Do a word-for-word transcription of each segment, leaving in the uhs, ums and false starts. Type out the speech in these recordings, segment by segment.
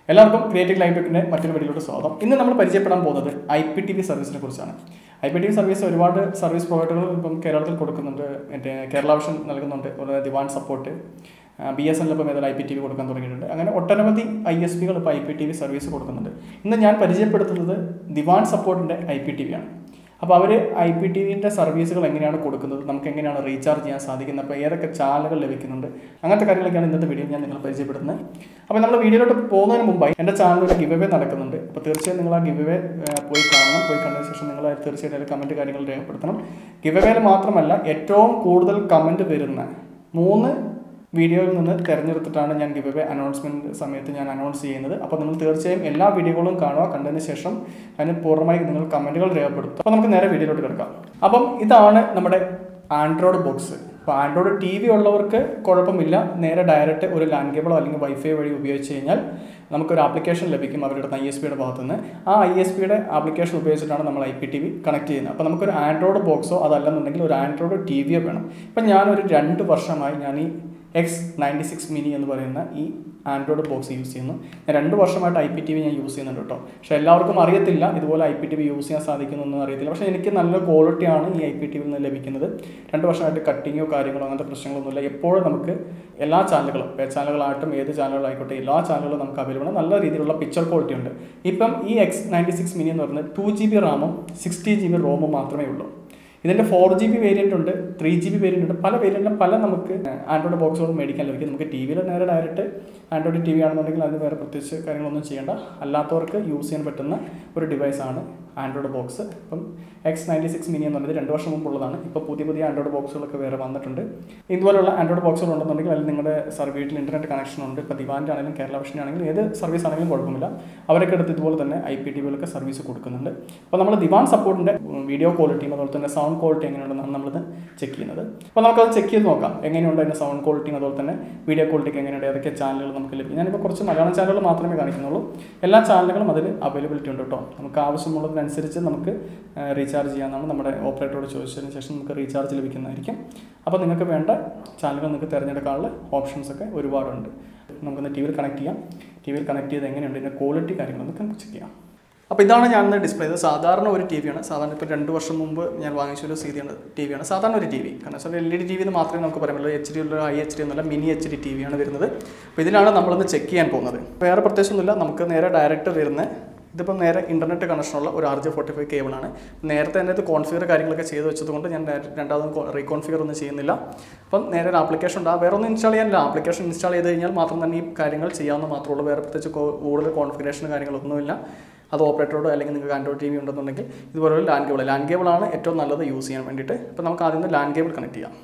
എല്ലാവർക്കും creative live ടെക്കിൻ്റെ മറ്റൊരു വീഡിയോയിലോട്ട് സ്വാഗതം. ഇന്ന് നമ്മൾ പരിചയപ്പെടാൻ പോകുന്നത് ഐ പി ടി വി സർവീസിനെ കുറിച്ചാണ്. I P T V service ഒരുപാട് സർവീസ് പ്രൊവൈഡറുകൾ ഇപ്പം കേരളത്തിൽ കൊടുക്കുന്നുണ്ട്. മറ്റേ കേരള വിഷൻ നൽകുന്നുണ്ട്, അതുപോലെ Diwan Support, B S N ഇപ്പം ഏതായാലും ഐ പി ടി വി കൊടുക്കാൻ തുടങ്ങിയിട്ടുണ്ട്. അങ്ങനെ ഒട്ടനവധി ഐ എസ് പികൾ ഇപ്പോൾ I P T V service കൊടുക്കുന്നുണ്ട്. ഇന്ന് ഞാൻ പരിചയപ്പെടുത്തുന്നത് ദിവാൻ സപ്പോർട്ടിൻ്റെ ഐ പി ടി വി ആണ്. അപ്പോൾ അവർ ഐ പി ടി വിൻ്റെ സർവീസുകൾ എങ്ങനെയാണ് കൊടുക്കുന്നത്, നമുക്ക് എങ്ങനെയാണ് റീചാർജ് ചെയ്യാൻ സാധിക്കുന്നത്, അപ്പോൾ ഏതൊക്കെ ചാനലുകൾ ലഭിക്കുന്നുണ്ട്, അങ്ങനത്തെ കാര്യങ്ങളൊക്കെയാണ് ഇന്നത്തെ വീഡിയോ ഞാൻ നിങ്ങൾ പരിചയപ്പെടുന്നത്. അപ്പോൾ നമ്മൾ വീഡിയോയിലോട്ട് പോകുന്നതിന് മുമ്പായി എൻ്റെ ചാനലിൽ ഗിവ് അവേ നടക്കുന്നുണ്ട്. അപ്പോൾ തീർച്ചയായും നിങ്ങൾ ആ ഗിവ് അവേ പോയി കാണണം. പോയി കണ്ടതിന് ശേഷം നിങ്ങൾ തീർച്ചയായിട്ടും കമൻറ്റ് കാര്യങ്ങൾ രേഖപ്പെടുത്തണം. ഗിവ് അവേയിൽ മാത്രമല്ല, ഏറ്റവും കൂടുതൽ കമൻറ്റ് വരുന്ന മൂന്ന് വീഡിയോയിൽ നിന്ന് തിരഞ്ഞെടുത്തിട്ടാണ് ഞാൻ ഗിവ് അവേ അനൗൺസ്മെൻറ്റ് സമയത്ത് ഞാൻ അനൗൺസ് ചെയ്യുന്നത്. അപ്പോൾ നിങ്ങൾ തീർച്ചയായും എല്ലാ വീഡിയോകളും കാണുക. കണ്ടതിന് ശേഷം അതിന് പൂർണ്ണമായി നിങ്ങൾ കമൻറ്റുകൾ രേഖപ്പെടുത്തും. അപ്പോൾ നമുക്ക് നേരെ വീഡിയോയിലോട്ട് കിടക്കാം. അപ്പം ഇതാണ് നമ്മുടെ ആൻഡ്രോയിഡ് ബോക്സ്. അപ്പോൾ ആൻഡ്രോയിഡ് ടി വി ഉള്ളവർക്ക് കുഴപ്പമില്ല. നേരെ ഡയറക്റ്റ് ഒരു ലാൻഡ് കേബിളോ അല്ലെങ്കിൽ വൈഫൈ വഴി ഉപയോഗിച്ച് കഴിഞ്ഞാൽ നമുക്കൊരു ആപ്ലിക്കേഷൻ ലഭിക്കും അവരുടെ ഐ എസ് പിയുടെ ഭാഗത്തു നിന്ന്. ആ ഐ എസ് പിയുടെ ആപ്ലിക്കേഷൻ ഉപയോഗിച്ചിട്ടാണ് നമ്മൾ I P T V connect ചെയ്യുന്നത്. അപ്പോൾ നമുക്കൊരു ആൻഡ്രോയിഡ് ബോക്സോ അതല്ലെന്നുണ്ടെങ്കിൽ ഒരു ആൻഡ്രോയിഡ് ടി വിയോ വേണം. ഇപ്പം ഞാനൊരു രണ്ട് വർഷമായി ഞാൻ ഈ എക്സ് നയൻറ്റി സിക്സ് മിനി എന്ന് പറയുന്ന ഈ ആൻഡ്രോയിഡ് ബോക്സ് യൂസ് ചെയ്യുന്നു. ഞാൻ രണ്ട് വർഷമായിട്ട് ഐ പി ടി വി ഞാൻ യൂസ് ചെയ്യുന്നുണ്ട് കേട്ടോ. പക്ഷേ എല്ലാവർക്കും അറിയത്തില്ല ഇതുപോലെ I P T V use ചെയ്യാൻ സാധിക്കുന്നൊന്നും അറിയത്തില്ല. പക്ഷേ എനിക്ക് നല്ല ക്വാളിറ്റിയാണ് ഈ ഐ പി ടി വിയിൽ നിന്ന് ലഭിക്കുന്നത്. രണ്ട് വർഷമായിട്ട് കട്ടിങ്ങോ കാര്യങ്ങളോ അങ്ങനത്തെ പ്രശ്നങ്ങളൊന്നുമില്ല. എപ്പോഴും നമുക്ക് എല്ലാ ചാനലുകളും, പേ ചാനലുകളായിട്ടും ഏത് ചാനലുകളായിക്കോട്ടെ എല്ലാ ചാനലുകളും നമുക്ക് അവൈലബിൾ ആണ്. നല്ല രീതിയിലുള്ള പിക്ചർ ക്വാളിറ്റി ഉണ്ട്. ഇപ്പം ഈ എക്സ് നയൻറ്റി സിക്സ് മിനി എന്ന് പറയുന്നത് ടു ജി ബി റാമും സിക്സ്റ്റി ജി ബി റോമും മാത്രമേ ഉള്ളൂ. ഇതിൻ്റെ ഫോർ ജി ബി വേരിയൻ്റ് ഉണ്ട്, ത്രീ ജി ബി വേരിയൻ്റ് ഉണ്ട്. പല വേരിയൻറ്റിലും പല നമുക്ക് ആൻഡ്രോയിഡ് ബോക്സുകൾ മേടിക്കാൻ ലഭിക്കും. നമുക്ക് ടി വിയിൽ നേരെ ഡയറക്റ്റ് ആൻഡ്രോയിഡ് ടി വി ആണെന്നുണ്ടെങ്കിൽ അതിന് വേറെ പ്രത്യേകിച്ച് കാര്യങ്ങളൊന്നും ചെയ്യേണ്ട. അല്ലാത്തവർക്ക് യൂസ് ചെയ്യാൻ പറ്റുന്ന ഒരു ഡിവൈസാണ് ആൻഡ്രോയിഡ് ബോക്സ്. ഇപ്പം എക്സ് നയൻറ്റി സിക്സ് മിനി എന്ന് പറയുന്നത് രണ്ട് വർഷം മുമ്പുള്ളതാണ്. ഇപ്പോൾ പുതിയ പുതിയ ആൻഡ്രോയിഡ് ബോക്സുകളൊക്കെ വേറെ വന്നിട്ടുണ്ട്. ഇതുപോലുള്ള ആൻഡ്രോയിഡ് ബോക്സുകൾ ഉണ്ടെന്നുണ്ടെങ്കിൽ അല്ലെങ്കിൽ നിങ്ങളുടെ സർ വീട്ടിൽ ഇൻ്റർനെറ്റ് കണക്ഷൻ ഉണ്ട്. ഇപ്പോൾ ദിവാൻ്റെ ആണെങ്കിലും കേരള വിഷൻ ആണെങ്കിലും ഏത് സർവീസ് ആണെങ്കിലും കുഴപ്പമില്ല. അവരൊക്കെ എടുത്ത് ഇതുപോലെ തന്നെ ഐ പി ടി വിയിലൊക്കെ സർവീസ് കൊടുക്കുന്നുണ്ട്. അപ്പോൾ നമ്മൾ ദിവാൻ സപ്പോർട്ടിൻ്റെ വീഡിയോ ക്വാളിറ്റിയും അതുപോലെ തന്നെ സൗണ്ട് ക്വാളിറ്റി എങ്ങനെയുണ്ടെന്നാണ് നമ്മളിത് ചെക്ക് ചെയ്യുന്നത്. അപ്പോൾ നമുക്കത് ചെക്ക് ചെയ്ത് നോക്കാം എങ്ങനെയുണ്ട് അതിൻ്റെ സൗണ്ട് ക്വാളിറ്റിയും അതുപോലെ തന്നെ വീഡിയോ ക്വാളിറ്റിക്ക് എങ്ങനെയുണ്ട്, ഏതൊക്കെ ചാനലുകൾ നമുക്ക് ലഭിക്കും. ഞാനിപ്പോൾ കുറച്ച് മലയാളം ചാനലുകൾ മാത്രമേ കാണിക്കുന്നുള്ളൂ. എല്ലാ ചാനലുകളും അതിൽ അവൈലബിലിറ്റി ഉണ്ട് കേട്ടോ. നമുക്ക് ആവശ്യമുള്ളതിനനുസരിച്ച് നമുക്ക് റീചാർജ് ചെയ്യാമെന്നാണ് നമ്മുടെ ഓപ്പറേറ്ററോട് ചോദിച്ചതിന് ശേഷം നമുക്ക് റീചാർജ് ലഭിക്കുന്നതായിരിക്കും. അപ്പോൾ നിങ്ങൾക്ക് വേണ്ട ചാനലുകൾ നിങ്ങൾക്ക് തിരഞ്ഞെടുക്കാനുള്ള ഓപ്ഷൻസൊക്കെ ഒരുപാടുണ്ട്. നമുക്കൊന്ന് ടി വിയിൽ കണക്ട് ചെയ്യാം. ടി വിയിൽ കണക്ട് ചെയ്ത് എങ്ങനെയുണ്ട് ഇതിൻ്റെ ക്വാളിറ്റി കാര്യങ്ങളൊക്കെ നമുക്ക് ചെക്ക് ചെയ്യാം. അപ്പോൾ ഇതാണ് ഞാൻ ഡിസ്പ്ലേ ചെയ്തത്. സാധാരണ ഒരു ടി വിയാണ്. സാധാരണ ഇപ്പോൾ രണ്ട് വർഷം മുമ്പ് ഞാൻ വാങ്ങിച്ചൊരു സീതിയാണ് ടി വിയാണ്. സാധാരണ ഒരു ടി വി. കാരണം വെച്ചാൽ L E D T V എന്ന് മാത്രമേ നമുക്ക് പറയാൻ പറ്റുള്ളൂ. എച്ച് ഡി ഉള്ള ഐ എച്ച് ഡി എന്നല്ല, മിനി എച്ച് ഡി ടി വിയാണ് വരുന്നത്. അപ്പോൾ ഇതിലാണ് നമ്മളൊന്ന് ചെക്ക് ചെയ്യാൻ പോകുന്നത്. വേറെ പ്രത്യേകിച്ചൊന്നുമില്ല. നമുക്ക് നേരെ ഡയറക്റ്റ് വരുന്ന ഇതിപ്പം നേരെ ഇൻ്റർനെറ്റ് കണക്ഷനുള്ള ഒരു ആർ ജെ ഫോർട്ടി ഫൈവ് കേബിളാണ്. നേരത്തെ തന്നെ ഇത് കോൺഫിഗർ കാര്യങ്ങളൊക്കെ ചെയ്ത് വെച്ചതുകൊണ്ട് ഞാൻ രണ്ടാമതും റീകോൺഫിഗർ ഒന്നും ചെയ്യുന്നില്ല. അപ്പം നേരെ ഒരു ആപ്ലിക്കേഷൻ ഉണ്ട്. വേറെ ഒന്നും ഇൻസ്റ്റാൾ ചെയ്യാനില്ല. ആപ്ലിക്കേഷൻ ഇൻസ്റ്റാൾ ചെയ്ത് കഴിഞ്ഞാൽ മാത്രം തന്നെ ഈ കാര്യങ്ങൾ ചെയ്യാമെന്ന് മാത്രമേ ഉള്ളൂ. വേറെ പ്രത്യേകിച്ച് കൂടുതൽ കോൺഫിഗറേഷൻ കാര്യങ്ങളൊന്നുമില്ല. അത് ഓപ്പറേറ്ററോട് അല്ലെങ്കിൽ നിങ്ങൾക്ക് ആൻഡ്രോയിഡ് ടി വി ഉണ്ടെന്നുണ്ടെങ്കിൽ ഇതുപോലെ ലാൻഡ് കേബിൾ ലാൻഡ് കേബിളാണ് ഏറ്റവും നല്ലത് യൂസ് ചെയ്യാൻ വേണ്ടിയിട്ട്. അപ്പോൾ നമുക്ക് ആദ്യം നിന്ന് ലാൻഡ് കേബിൾ കണക്ട് ചെയ്യാം.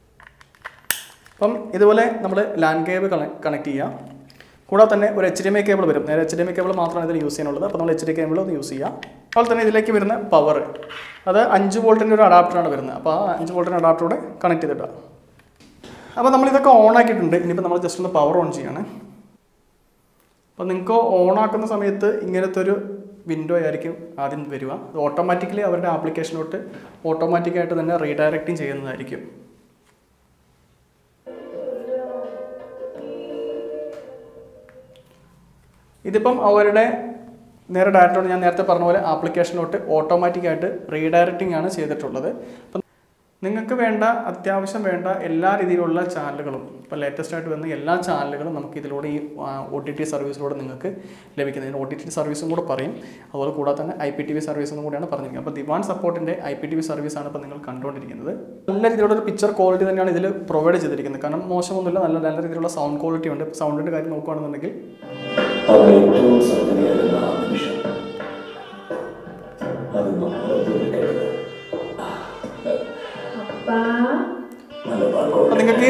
അപ്പം ഇതുപോലെ നമ്മൾ ലാൻഡ് കേബിൾ കണക്ട് ചെയ്യാം. കൂടാതെ തന്നെ ഒരു H D M I cable വരും. നേരെ H D M I cable മാത്രമാണ് ഇതിൽ യൂസ് ചെയ്യാനുള്ളത്. അപ്പോൾ നമ്മൾ എച്ച് ഡി കേബിൾ ഒന്ന് യൂസ് ചെയ്യാം. അതുപോലെ തന്നെ ഇതിലേക്ക് വരുന്ന പവർ അത് അഞ്ച് വോൾട്ടിൻ്റെ ഒരു അഡാപ്റ്ററാണ് വരുന്നത്. അപ്പോൾ ആ അഞ്ച് വോൾട്ടിൻ്റെ അഡാപ്റ്ററോടെ കണക്ട് ചെയ്തിട്ടാണ്. അപ്പോൾ നമ്മളിതൊക്കെ ഓൺ ആക്കിയിട്ടുണ്ട്. ഇനിയിപ്പോൾ നമ്മൾ ജസ്റ്റ് ഒന്ന് പവർ ഓൺ ചെയ്യാണ്. അപ്പോൾ നിങ്ങൾക്ക് ഓൺ ആക്കുന്ന സമയത്ത് ഇങ്ങനത്തെ ഒരു വിൻഡോ ആയിരിക്കും ആദ്യം വരിക. അത് ഓട്ടോമാറ്റിക്കലി അവരുടെ ആപ്ലിക്കേഷനോട്ട് ഓട്ടോമാറ്റിക്കായിട്ട് തന്നെ റീഡയറക്റ്റിംഗ് ചെയ്യുന്നതായിരിക്കും. ഇതിപ്പം അവരുടെ നേരെ ഡയറക്റ്റോട് ഞാൻ നേരത്തെ പറഞ്ഞ പോലെ ആപ്ലിക്കേഷനോട്ട് ഓട്ടോമാറ്റിക്കായിട്ട് റീഡയറക്റ്റിംഗ് ആണ് ചെയ്തിട്ടുള്ളത്. അപ്പം നിങ്ങൾക്ക് വേണ്ട അത്യാവശ്യം വേണ്ട എല്ലാ രീതിയിലുള്ള ചാനലുകളും ഇപ്പോൾ ലേറ്റസ്റ്റ് ആയിട്ട് വന്ന എല്ലാ ചാനലുകളും നമുക്ക് ഇതിലൂടെ ഈ ഒ ടി ടി സർവീസിലൂടെ നിങ്ങൾക്ക് ലഭിക്കുന്നതിന് ഒ ടി ടി സർവീസും കൂടെ പറയും. അതുപോലെ കൂടാതെ തന്നെ ഐ പി ടി വി സർവീസും കൂടെയാണ് പറഞ്ഞിരിക്കുന്നത്. അപ്പോൾ ദിവാൻ സപ്പോർട്ടിൻ്റെ ഐ പി ടി വി സർവീസാണ് ഇപ്പോൾ നിങ്ങൾ കണ്ടുകൊണ്ടിരിക്കുന്നത്. നല്ല രീതിയിലുള്ള ഒരു പിക്ചർ ക്വാളിറ്റി തന്നെയാണ് ഇതിൽ പ്രൊവൈഡ് ചെയ്തിരിക്കുന്നത്. കാരണം മോശമൊന്നുമില്ല, നല്ല നല്ല രീതിയിലുള്ള സൗണ്ട് ക്വാളിറ്റി ഉണ്ട്. സൗണ്ടിൻ്റെ കാര്യം നോക്കുകയാണെന്നുണ്ടെങ്കിൽ അപ്പം നിങ്ങൾക്ക്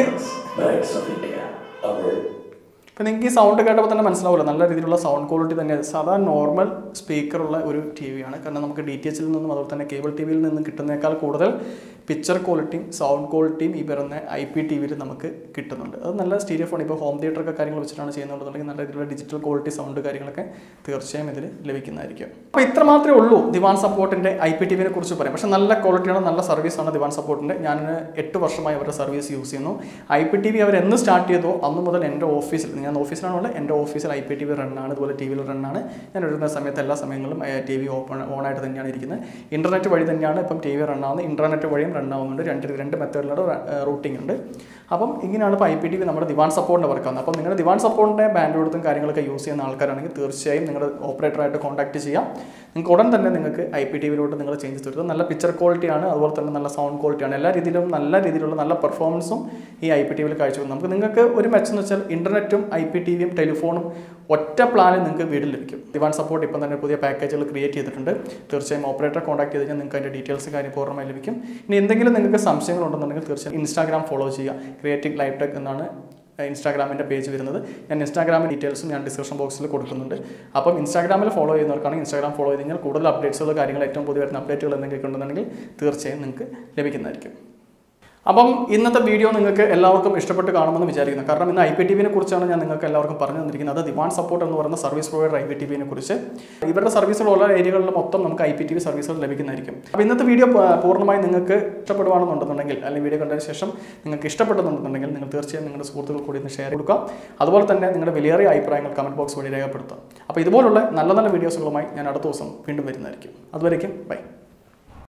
ഇപ്പം നിങ്ങൾക്ക് ഈ സൗണ്ട് കേട്ടപ്പോൾ തന്നെ മനസ്സിലാവില്ല, നല്ല രീതിയിലുള്ള സൗണ്ട് ക്വാളിറ്റി തന്നെയാണ്. സാധാരണ നോർമൽ സ്പീക്കറുള്ള ഒരു ടി വിയാണ്. കാരണം നമുക്ക് ഡി ടി എച്ചിൽ നിന്നും അതുപോലെ തന്നെ കേബിൾ ടി വിയിൽ നിന്നും കിട്ടുന്നതിനേക്കാൾ കൂടുതൽ പിക്ചർ ക്വാളിറ്റിയും സൗണ്ട് ക്വാളിറ്റിയും ഈ പറയുന്ന ഐ പി ടി വിയിൽ നമുക്ക് കിട്ടുന്നുണ്ട്. അത് നല്ല സ്റ്റീരിയോ ഫോൺ, ഇപ്പോൾ ഹോം തിയേറ്റർ ഒക്കെ കാര്യങ്ങൾ വെച്ചിട്ടാണ് ചെയ്യുന്നുണ്ടെന്നുണ്ടെങ്കിൽ നല്ല രീതിയിലുള്ള ഡിജിറ്റൽ ക്വാളിറ്റി സൗണ്ട് കാര്യങ്ങളൊക്കെ തീർച്ചയായും ഇതിൽ ലഭിക്കുന്നതായിരിക്കും. അപ്പോൾ ഇത്ര മാത്രമേ ഉള്ളൂ ദിവാൻ സപ്പോർട്ടിൻ്റെ ഐ പി ടി വിനെ കുറിച്ച് പറയാം. പക്ഷേ നല്ല ക്വാളിറ്റിയാണ്, നല്ല സർവീസാണ് ദിവാൻ സപ്പോർട്ടിൻ്റെ. ഞാൻ എട്ട് വർഷമായി അവരുടെ സർവീസ് യൂസ് ചെയ്യുന്നു. ഐ പി ടി വി അവർ എന്ന് സ്റ്റാർട്ട് ചെയ്തോ അന്ന് മുതൽ എൻ്റെ ഓഫീസിൽ, ഞാൻ ഓഫീസിലാണുള്ളത്, എൻ്റെ ഓഫീസിൽ ഐ പി ടി വി റണ്ണാണ്, അതുപോലെ ടി വിയിൽ റണ്ണാണ്. ഞാൻ എഴുതുന്ന സമയത്ത് എല്ലാ സമയങ്ങളിലും ടി വി ഓപ്പൺ ഓണായിട്ട് തന്നെയാണ് ഇരിക്കുന്നത്. ഇൻ്റർനെറ്റ് വഴി തന്നെയാണ് ഇപ്പം ടി വി റണ്ണാവുന്നത്, ഇൻ്റർനെറ്റ് വഴിയും റണ്ണാവുന്നുണ്ട്. രണ്ട് രണ്ട് മെത്തേഡിലൂടെ റൂട്ടിംഗ് ഉണ്ട്. അപ്പം ഇങ്ങനെയാണ് ഇപ്പോൾ ഐ പി ടി വി നമ്മുടെ ദിവാൻ സപ്പോർട്ടിൻ്റെ വർക്കാവുന്നത്. അപ്പം നിങ്ങളുടെ ദിവാൻ സപ്പോർട്ടിൻ്റെ ബാൻഡ് കൊടുത്തും കാര്യങ്ങളൊക്കെ യൂസ് ചെയ്യുന്ന ആൾക്കാരാണെങ്കിൽ തീർച്ചയായും നിങ്ങളുടെ ഓപ്പറേറ്ററായിട്ട് കോൺടാക്ട് ചെയ്യാം. നിങ്ങൾക്ക് ഉടൻ തന്നെ നിങ്ങൾക്ക് ഐ പി ടി വിയിലോട്ട് നിങ്ങൾ ചേഞ്ച് തീർത്തും നല്ല പിക്ചർ ക്വാളിറ്റിയാണ്, അതുപോലെ തന്നെ നല്ല സൗണ്ട് ക്വാളിറ്റിയാണ്, എല്ലാ രീതിയിലും നല്ല രീതിയിലുള്ള നല്ല പെർഫോമൻസും ഈ ഐ പി ടി വിയിൽ കാഴ്ചവെക്കും. നമുക്ക് നിങ്ങൾക്ക് ഒരു മെച്ചെന്ന് വെച്ചാൽ ഇൻ്റർനെറ്റും ഐ പി ടി വിയും ടെലിഫോണും ഒറ്റ പ്ലാനിൽ നിങ്ങൾക്ക് വീട്ടിൽ ലഭിക്കും. ദിവാൻ സപ്പോർട്ട് ഇപ്പം തന്നെ പുതിയ പാക്കേജുകൾ ക്രിയേറ്റ് ചെയ്തിട്ടുണ്ട്. തീർച്ചയായും ഓപ്പറേറ്ററെ കോൺടാക്ട് ചെയ്ത് കഴിഞ്ഞാൽ നിങ്ങൾക്ക് അതിൻ്റെ ഡീറ്റെയിൽസ് കാര്യം പൂർണ്ണമായി ലഭിക്കും. ഇനി എന്തെങ്കിലും നിങ്ങൾക്ക് സംശയങ്ങളുണ്ടെന്നുണ്ടെങ്കിൽ തീർച്ചയായും ഇൻസ്റ്റാഗ്രാം ഫോളോ ചെയ്യുക. ക്രിയേറ്റീവ് ലൈഫ് ടെക് എന്നാണ് ഇൻസ്റ്റാഗ്രാമിൻ്റെ പേജ് വരുന്നത്. ഞാൻ ഇൻസ്റ്റാഗ്രാമിൻ്റെ ഡീറ്റെയിൽസും ഞാൻ ഡിസ്ക്രിപ്ഷൻ ബോക്സിൽ കൊടുക്കുന്നുണ്ട്. അപ്പം ഇൻസ്റ്റാഗ്രാമിൽ ഫോളോ ചെയ്യുന്നവർക്കാണെങ്കിൽ ഇൻസ്റ്റാഗ്രാം ഫോളോ ചെയ്ത് കഴിഞ്ഞാൽ കൂടുതൽ അപ്ഡേറ്റ്സുകൾ കാര്യങ്ങൾ ഏറ്റവും പുതിയ വരുന്ന അപ്ഡേറ്റുകൾ എന്തെങ്കിലും ഉണ്ടെന്നുണ്ടെങ്കിൽ തീർച്ചയായും നിങ്ങൾക്ക് ലഭിക്കുന്നതായിരിക്കും. അപ്പം ഇന്നത്തെ വീഡിയോ നിങ്ങൾക്ക് എല്ലാവർക്കും ഇഷ്ടപ്പെട്ട് കാണുമെന്ന് വിചാരിക്കുന്നു. കാരണം ഇന്ന് ഐ പി ടി വിനെ കുറിച്ചാണ് ഞാൻ നിങ്ങൾക്ക് എല്ലാവർക്കും പറഞ്ഞു തന്നിരിക്കുന്നത്. അത് ദിവാൻ സപ്പോർട്ട് എന്ന് പറയുന്ന service provider I P T വിനെ കുറിച്ച്. ഇവരുടെ സർവീസുകളുള്ള ഏരിയകളിൽ മൊത്തം നമുക്ക് ഐ പി ടി വി സർവീസുകൾ ലഭിക്കുന്നതായിരിക്കും. അപ്പോൾ ഇന്നത്തെ വീഡിയോ പൂർണ്ണമായി നിങ്ങൾക്ക് ഇഷ്ടപ്പെടുവാണെന്നുണ്ടെന്നുണ്ടെങ്കിൽ, അല്ലെങ്കിൽ വീഡിയോ കണ്ടതിന് ശേഷം നിങ്ങൾക്ക് ഇഷ്ടപ്പെടുന്നുണ്ടെന്നുണ്ടെങ്കിൽ നിങ്ങൾ തീർച്ചയായും നിങ്ങളുടെ സുഹൃത്തുക്കൾ കൂടി ഒന്ന് ഷെയർ കൊടുക്കുക. അതുപോലെ തന്നെ നിങ്ങളുടെ വിലയേറിയ അഭിപ്രായങ്ങൾ കമൻറ്റ് ബോക്സ് വഴി രേഖപ്പെടുത്തുക. അപ്പോൾ ഇതുപോലുള്ള നല്ല നല്ല വീഡിയോസുകളുമായി ഞാൻ അടുത്ത ദിവസം വീണ്ടും വരുന്നതായിരിക്കും. അതുവരേക്കും ബൈ.